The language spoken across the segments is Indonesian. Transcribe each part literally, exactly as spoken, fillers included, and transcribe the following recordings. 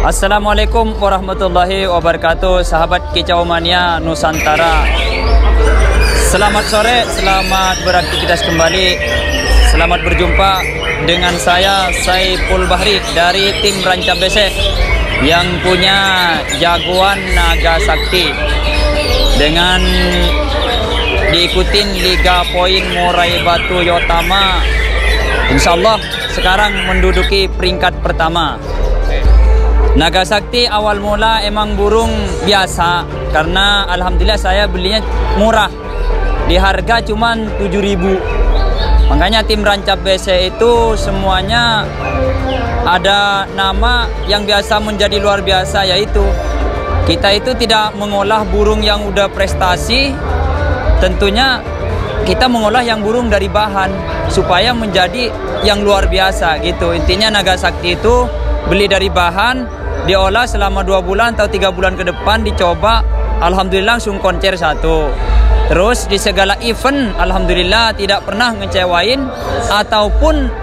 Assalamualaikum warahmatullahi wabarakatuh, sahabat Kicau Mania Nusantara. Selamat sore, selamat beraktivitas kembali. Selamat berjumpa dengan saya Saiful Bahri dari tim Rancap B C yang punya jagoan Naga Sakti dengan diikutin Liga Poin Murai Batu Yotama. Insya Allah sekarang menduduki peringkat pertama. Naga Sakti awal mula emang burung biasa, karena alhamdulillah saya belinya murah, di harga cuman tujuh ribu. Makanya tim Rancap B C itu semuanya ada nama yang biasa menjadi luar biasa, yaitu kita itu tidak mengolah burung yang udah prestasi. Tentunya kita mengolah yang burung dari bahan supaya menjadi yang luar biasa gitu. Intinya Naga Sakti itu beli dari bahan, diolah selama dua bulan atau tiga bulan ke depan, dicoba, alhamdulillah langsung koncer satu. Terus di segala event alhamdulillah tidak pernah ngecewain ataupun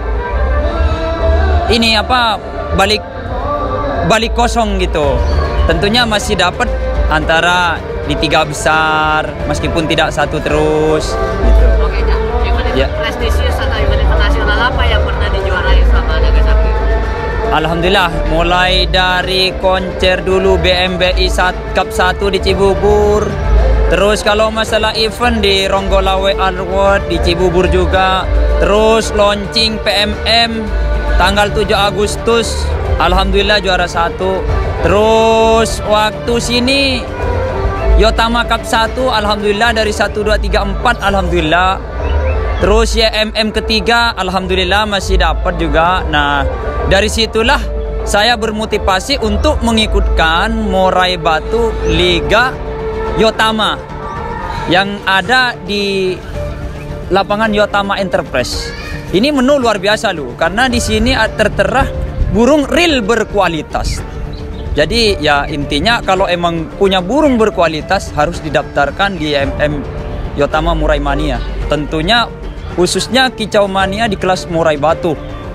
ini apa balik balik kosong gitu. Tentunya masih dapat antara di tiga besar meskipun tidak satu terus gitu. Oke, Cak. Event Ya. prestisius atau event internasional apa yang pernah dijuarai sama Naga Sakti? Alhamdulillah, mulai dari konser dulu B M B I Cup satu di Cibubur. Terus kalau masalah event di Ronggolawe Award di Cibubur juga. Terus launching P M M tanggal tujuh Agustus, alhamdulillah juara satu. Terus waktu sini Yotama Cup satu, alhamdulillah dari satu, dua, tiga, empat, alhamdulillah. Terus Y M M ketiga, alhamdulillah masih dapat juga. Nah, dari situlah saya bermotivasi untuk mengikutkan Murai Batu Liga Yotama yang ada di lapangan Yotama Enterprise. Ini menu luar biasa loh, karena di sini tertera burung real berkualitas. Jadi ya intinya kalau emang punya burung berkualitas harus didaftarkan di Y M M Yotama Murai Mania. Tentunya khususnya Kicau Mania di kelas Murai Batu.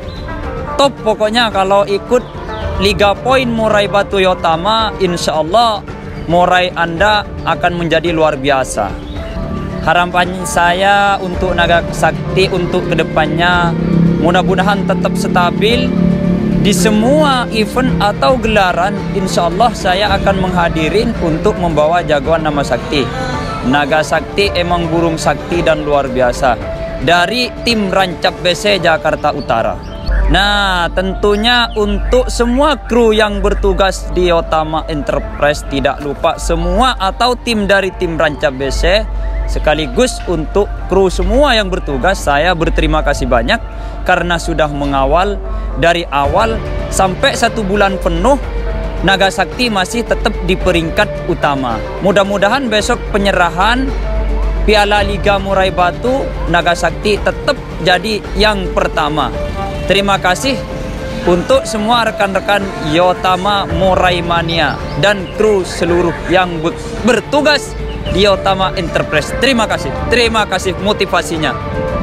Top pokoknya kalau ikut Liga Poin Murai Batu Yotama, insya Allah murai Anda akan menjadi luar biasa. Harapan saya untuk Naga Sakti untuk kedepannya mudah-mudahan tetap stabil di semua event atau gelaran. Insya Allah saya akan menghadirin untuk membawa jagoan nama Sakti. Naga Sakti emang burung sakti dan luar biasa dari tim Rancap B C Jakarta Utara. Nah, tentunya untuk semua kru yang bertugas di Yotama Enterprise, tidak lupa semua atau tim dari tim Rancap B C, sekaligus untuk kru semua yang bertugas, saya berterima kasih banyak karena sudah mengawal dari awal sampai satu bulan penuh. Naga Sakti masih tetap di peringkat utama. Mudah-mudahan besok penyerahan Piala Liga Murai Batu, Naga Sakti tetap jadi yang pertama. Terima kasih untuk semua rekan-rekan Yotama Murai Mania dan kru seluruh yang bertugas di Yotama Enterprise. Terima kasih, terima kasih motivasinya.